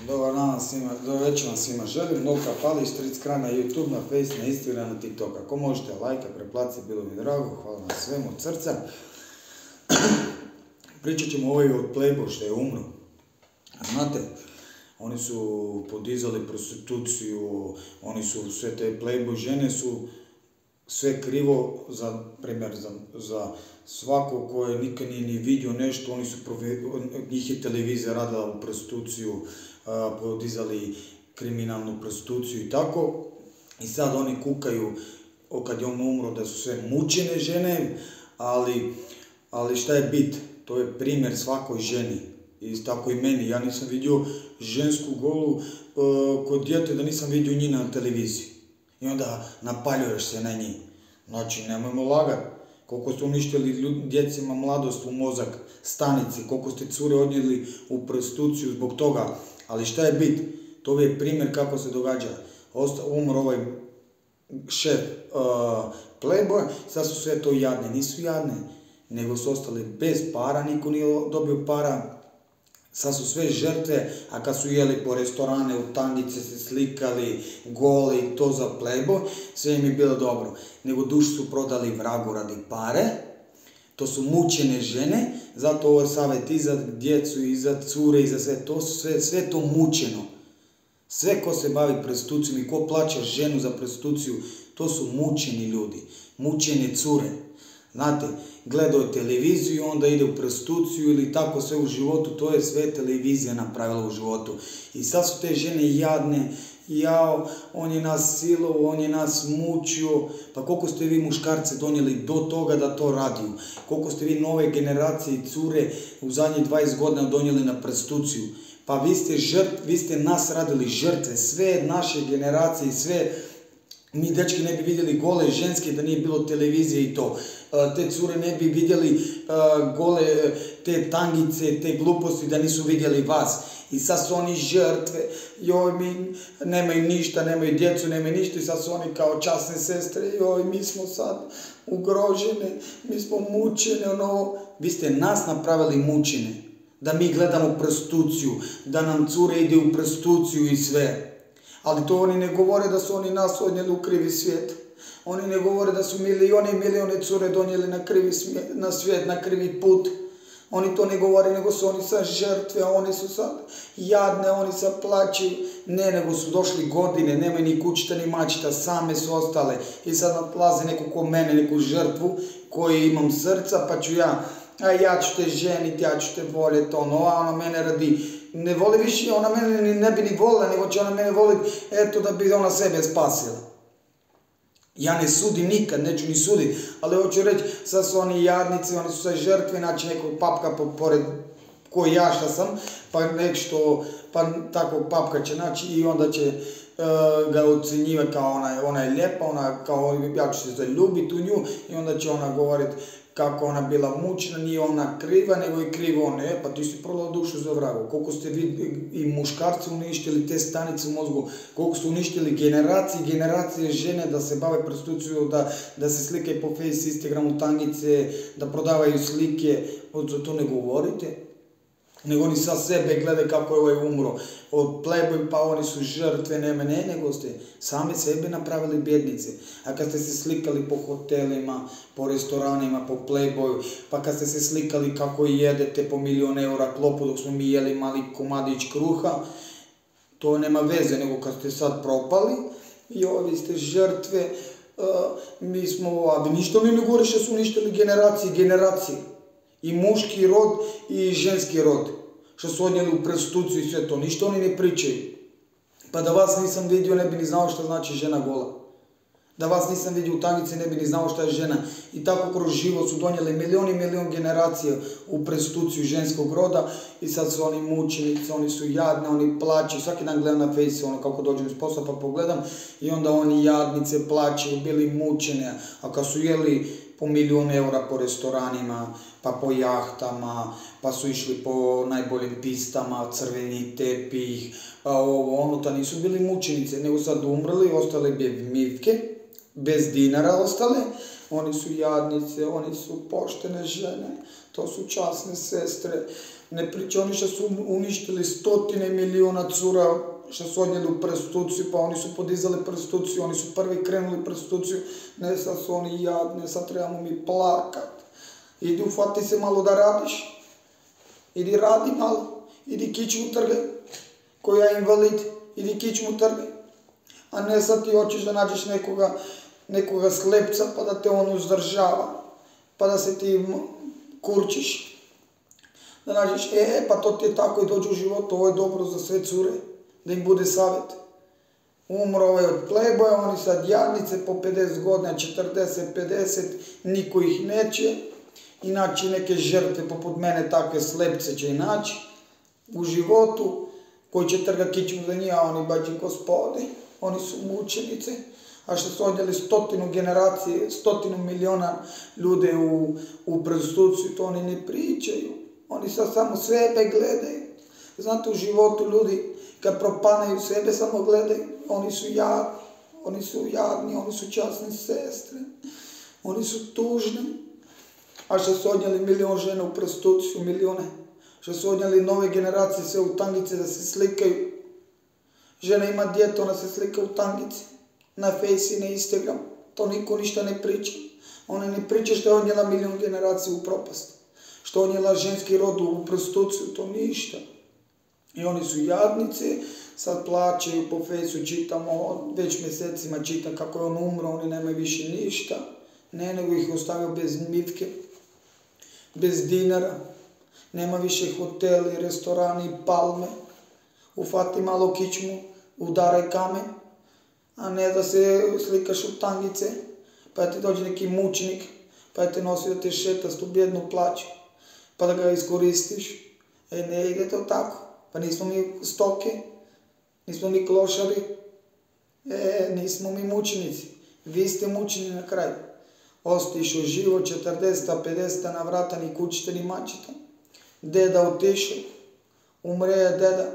Dobar dan svima, dobro večer vam svima želim. Novka Palić, 30 kraj na YouTube, na Face, na Instagram, na TikTok. Ako možete lajka, preplaci, bilo mi drago. Hvala na svemu od srca. Pričat ćemo ovaj od Playboy što je umro. Znate, oni su podizali prostituciju, oni su sve te Playboy žene su sve krivo, za primjer, za svako koje nikad nije ni vidio nešto, oni su njih je televizija radila u prostituciju, podizali kriminalnu prostituciju i tako. I sad oni kukaju, kad je on umro, da su sve mučene žene, ali šta je bit? To je primjer svakoj ženi. I tako i meni. Ja nisam vidio žensku golu kod djete da nisam vidio njih na televiziji. I onda napaljuješ se na njih. Znači, nemojmo lagati. Koliko ste uništili djecima mladost u mozak, stanici, koliko ste cure odnijeli u prostituciju zbog toga. Ali šta je bit? To je primjer kako se događa. Umro ovaj šef Playboy, sad su sve to jadne. Nisu jadne, nego su ostali bez para, niko nije dobio para. Sad su sve žrtve, a kad su jeli po restorane, u tangice se slikali, goli, to za Playboy, sve im je bilo dobro. Nego dušu su prodali vragu radi pare, to su mučene žene, zato ovo je savjet i za djecu, i za cure, i za sve, to su sve to mučeno. Sve ko se bavi prostitucijom i ko plaća ženu za prostituciju, to su mučeni ljudi, mučene cure. Znate, gledaju televiziju i onda ide u prostituciju ili tako sve u životu, to je sve televizija napravila u životu. I sad su te žene jadne, jao, on je nas silovao, on je nas mučio, pa koliko ste vi muškarce donijeli do toga da to radiju? Koliko ste vi nove generacije i cure u zadnjih 20 godina donijeli na prostituciju? Pa vi ste nas radili žrtve, sve naše generacije, sve. Mi dečki ne bi vidjeli gole ženske da nije bilo televizije i to. Te cure ne bi vidjeli gole te tangice, te gluposti da nisu vidjeli vas. I sad su oni žrtve, joj mi nemaju ništa, nemaju djecu, nemaju ništa i sad su oni kao časne sestre, joj mi smo sad ugrožene, mi smo mučene, ono. Vi ste nas napravili mučene, da mi gledamo prostituciju, da nam cure ide u prostituciju i sve. Ali to oni ne govore da su oni nas odnijeli u krivi svijet. Oni ne govore da su milijone i milijone cure donijeli na svijet, na krivi put. Oni to ne govore, nego su oni sad žrtve, oni su sad jadne, oni sad plaćaju. Ne, nego su došli godine, nemaju ni kućita ni mačita, same su ostale. I sad nadlaze neko ko mene, neku žrtvu, koji imam srca, pa ću ja ću te ženiti, ja ću te voljeti, ona mene radi, ne voli više, ona mene ne bi ni volila, nego će ona mene voliti, eto da bi ona sebe spasila. Ja ne sudim nikad, neću ni suditi, ali hoću reći, sad su oni jadnici, oni su sve žrtve, znači nekog papka pored koji ja šta sam, pa nešto, pa takvog papka će naći i onda će ga ocjenjivati kao ona je lijepa, ona kao ja ću se zaljubiti u nju i onda će ona govoriti kako ona bila mučna, nije ona kriva, nego i krivo ona je, pa ti si prodala dušu za vragu. Koliko ste vi i muškarci uništili te stanice u mozgu, koliko ste uništili generacije žene da se bave prostitucijom, da se slikaju po Face, Instagramu, tangice, da prodavaju slike, to ne govorite. Nego oni sad sebe gledaju kako je ovaj umro od Playboy, pa oni su žrtve, nego ste sami sebe napravili bjednice. A kad ste se slikali po hotelima, po restoranima, po Playboyu, pa kad ste se slikali kako jedete po 1.000.000 eura klopu dok smo mi jeli mali komadić kruha, to nema veze, nego kad ste sad propali i ovi ste žrtve, mi smo, a vi ništa mi ne govoriš da su uništili generacije. I muški rod i ženski rod, što su odnijeli u prostituciju i sve to, ništa oni ne pričaju. Pa da vas nisam vidio, ne bi ni znao što znači žena gola. Da vas nisam vidio u tangici, ne bi ni znao šta je žena. I tako kroz život su donijeli milion i milion generacija u prostituciju ženskog roda i sad su oni mučenici, oni su jadne, oni plaćaju. Svaki dan gledam na Face, ono kako dođem iz posla pa pogledam i onda oni jadnice plaćaju, bili mučene. A kad su jeli po 1.000.000 eura po restoranima, pa po jahtama, pa su išli po najboljim pistama, crveni tepih, ta nisu bili mučenice, nego sad umrli, ostale bi mivke, bez dinara ostale, oni su jadnice, oni su poštene žene, to su časne sestre, Ne priča oni što su uništili stotine miliona cura, što su odnijeli u prostituciju, pa oni su podizali prostituciju, oni su prvi krenuli prostituciju, ne sad su oni jadni, sad trebamo mi plakat. Idi ufati se malo da radiš, idi radi malo, idi kičmu trgaj, koja je invalid, idi kičmu trgaj, a ne sad ti hoćeš da nađeš nekoga slepca pa da te on uzdržava, pa da se ti kurčiš. Da nađeš, pa to ti je tako i dođe u životu, ovo je dobro za sve cure, da im bude savjet. Umro ovaj od plejboja, oni sad jadnice po 50 godina, 40, 50, niko ih neće. Inači neke žrtve poput mene, takve slepce će i naći u životu, koji će trga kičmu za njih, a oni bađi gospodi, oni su mučenice. A što su odnijeli 100 generacije, 100 miliona ljude u prostituciju, to oni ne pričaju. Oni sad samo sebe gledaju. Znate, u životu ljudi, kad propanaju sebe, samo gledaju, oni su jadni, oni su časne sestre, oni su tužni. A što su odnijeli milion žena u prostituciju, milijone. Što su odnijeli nove generacije sve u tangice da se slikaju. Žena ima dijete, ona se slika u tangici. Na Face i na Instagram. To niko ništa ne priča. Ona ne priča što je odnijela milion generacija u propast. Što je odnijela ženski rod u prostituciju, to ništa. I oni su jadnici, sad plaćaju po Faceu, čitamo, već mjesecima čitam kako je on umro, oni nemaju više ništa. Ne, nego ih ostavio bez mivke, bez dinara. Nema više hoteli, restorani, palme. Ufati malo kičmu, udaraj kamen, a ne da se slikaš u tangice, pa ti dođe neki mučnik, pa te nosi da te šeta s tu bjednu plaću, pa da ga iskoristiš. Ne ide to tako. Pa nismo mi stoke, nismo mi klošari, nismo mi mučenici. Vi ste mučeni na kraju. Ostišao živo 40, 50 na vrata, ni kućite, ni mačite. Deda otišao, umre je deda.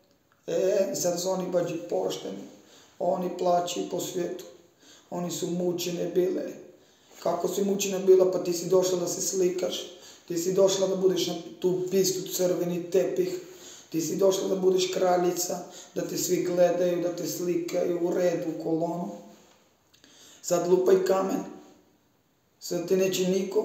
Sad su oni bađi pošteni. Oni plaćaju po svijetu. Oni su mučene bile. Kako si mučena bila, pa ti si došla da se slikaš. Ti si došla da budeš na tu pistu, crveni tepih. Ti si došla da budeš kraljica, da te svi gledaju, da te slikaju u redu, u kolonu. Sad lupaj kamen. Sad te neće niko.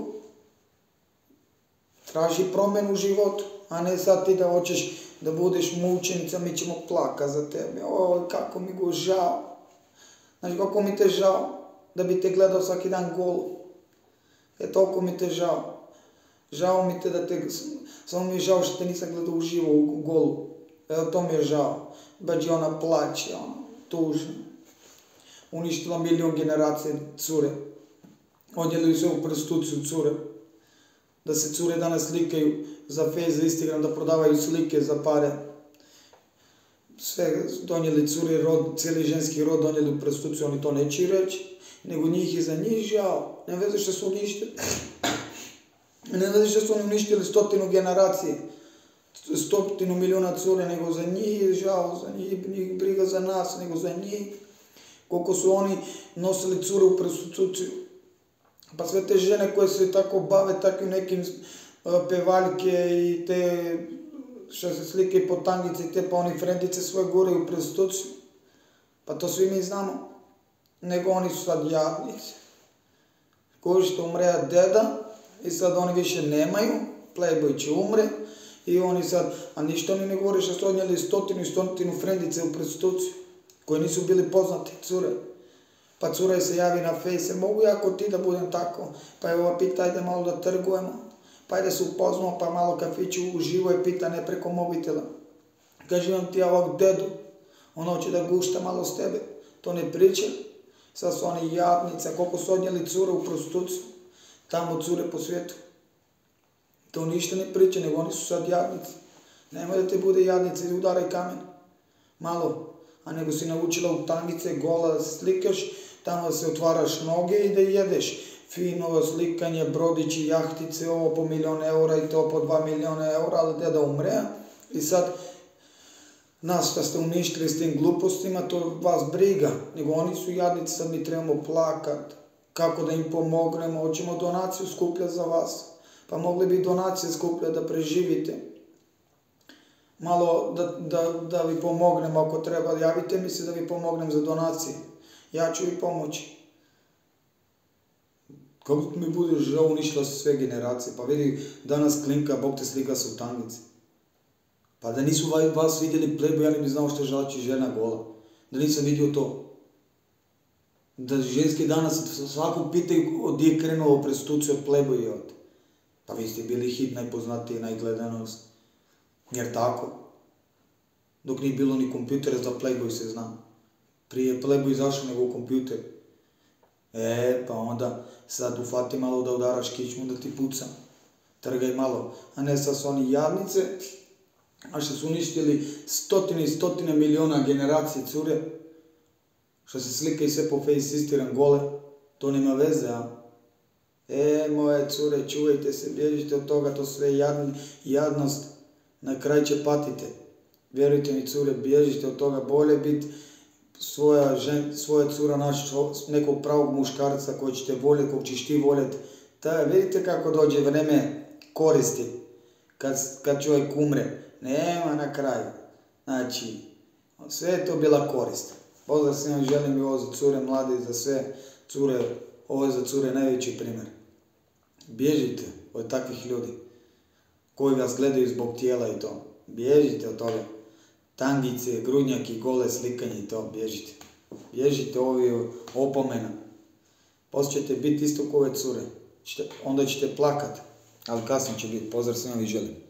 Traži promjenu u životu, a ne sad ti da hoćeš da budeš mučenica, mi ćemo plaka za tebe. Oj, kako mi go žao. Znaš kako mi te žao? Da bi te gledao svaki dan golu. Toliko mi te žao. Žao mi te da te, samo mi je žao što te nisam gledao uživo u golu. To mi je žao. Bađi ona plaće, tužna. Uništila milion generacije cure. Odjeli sve u prostituciju cure. Da se cure danas slikaju za Face, za Instagram, da prodavaju slike za pare. Sve donijeli cure, cijeli ženski rod donijeli u prostituciju, oni to neće reći, nego njih je za njih žao. Ne veze što su uništili. Ne veze što su oni uništili 100 generacije, 100 miliona cure, nego za njih je žao, za njih briga za nas, nego za njih. Koliko su oni nosili cure u prostituciju. Pa sve te žene koje se tako bave takvim nekim pevaljke i te što se slike po tangici, te pa oni frendice svoje gore u prostituciju. Pa to svi mi znamo. Nego oni su sad jadnici. Koji što umre deda i sad oni više nemaju, Playboy će umre i oni sad, a ništa oni ne govore što su odnijeli 100 frendice u prostituciju, koji nisu bili poznati cure. Pa cura se javi na Face, mogu ja kod ti da budem tako, pa je ova pita, ajde malo da trgujemo, pa ajde se upoznamo, pa malo kafiću uživo je pita, ne preko mobitela. Kaže, imam ti ja ovog dedu, on hoće da gušta malo s tebe, to ne priča. Sad su oni jadnice, koliko su odnijeli cure u prostituciju, tamo cure po svijetu. To ništa ne priča, nego oni su sad jadnici. Nemoj da te bude jadnice ili udaraj kamen. Malo. A nego si naučila u tangice, gola da se slikaš, tamo da se otvaraš noge i da jedeš. Fino slikanje, brodići, jahtice, ovo po 1 milion eura i to po 2 miliona eura, ali deda umre. I sad, nas što ste uništili s tim glupostima, to vas briga. Nego oni su jadnici, sad mi trebamo plakat. Kako da im pomognemo, hoćemo donaciju skupljati za vas. Pa mogli bi donacije skupljati da preživite. malo da vi pomognem ako treba, javite mi se da vi pomognem za donacije. Ja ću i pomoći. Kako mi bude žao, uništila su sve generacije. Pa vidi, danas Klinka, Bog te slika su u tangici. Pa da nisu vas vidjeli Playboy, ja ne bi znao što žači žena gola. Da nisam vidio to. Da ženski danas svakog pitaju gdje je krenuo prostituciju od Playboy. Pa vi ste bili hit, najpoznatiji, najgledanost. Jer tako. Dok nije bilo ni kompjutera za Playboy se zna. Prije je Playboy izašao nego u kompjuter. Pa onda sad ufati malo da udaraš kičmu da ti puca. Trgaj malo. A ne sad su oni jadnice, a što su uništili stotine i stotine miliona generacije cure, što se slika i sve po Face Instagram gole, to nema veze, a? Moje cure, čuvajte se, bježite od toga, to sve jadnost, na kraj će patite. Vjerujte mi cure, bježite od toga, bolje biti svoja cura naći nekog pravog muškarca koji će te voljeti, kog ćeš ti voljeti. Vidite kako dođe vreme koristi, kad čovjek umre, nema na kraju. Znači, sve je to bila korist. Pozdrav svima, želim i ovo za cure mlade i za sve cure, ovo je za cure najveći primjer. Bježite od takvih ljudi koji vas gledaju zbog tijela i to. Bježite od toga. Tangice, grudnjaki, gole slikanje i to, bježite. Bježite ovi opomena. Poslije ćete biti isto kao ove cure. Onda ćete plakat, ali kasno će biti. Pozdrav svima, vi želim.